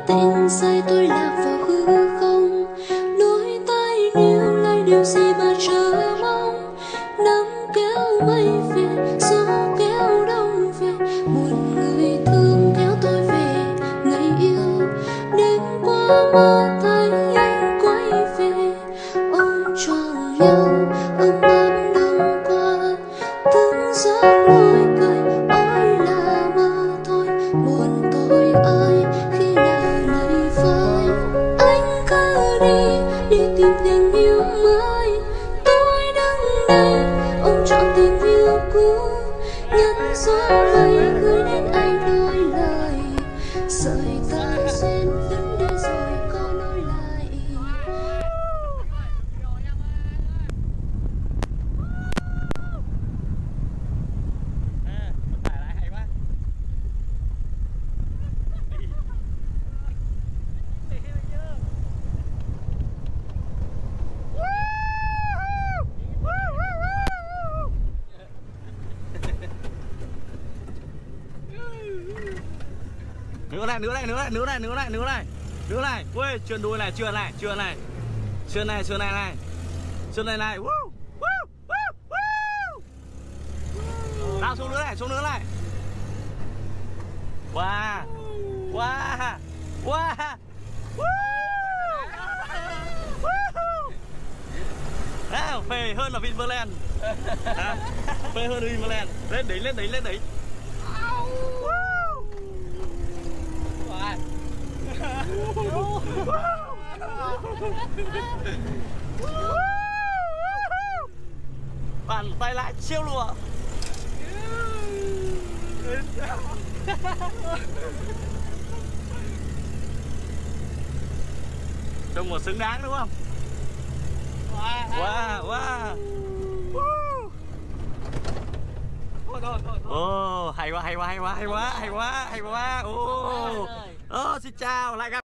Tình say tôi lạc vào hư không, đôi tay níu lấy điều gì mà chờ mong. Nắng kéo mây về, gió kéo đông về, một người thương kéo tôi về người yêu. Đêm qua mơ thấy anh quay về, ôm trọn nhau ấm áp đông qua. Từng giấc môi cười ôi là mơ thôi, buồn tôi ơi khi nào mây phai. Anh cứ đi tìm tình yêu mới, tôi đứng đây ôm trọn tình yêu cũ. Nhẫn gió mây gửi đến anh đôi lời, sợi tơ duyên vẫn đây rồi có nối lại. Nữa này, nữa này, ui, trườn đuôi này, trườn này này, woo, woo, woo, woo. Nào xuống nữa này, wow, wow, wow, woo. Phê hơn là Vinpearl, phê hơn Vinpearl, lên đỉnh. Bàn tay lại siêu lùa. Trông một xứng đáng đúng không? Wow. Hay quá. Xin chào, lại gặp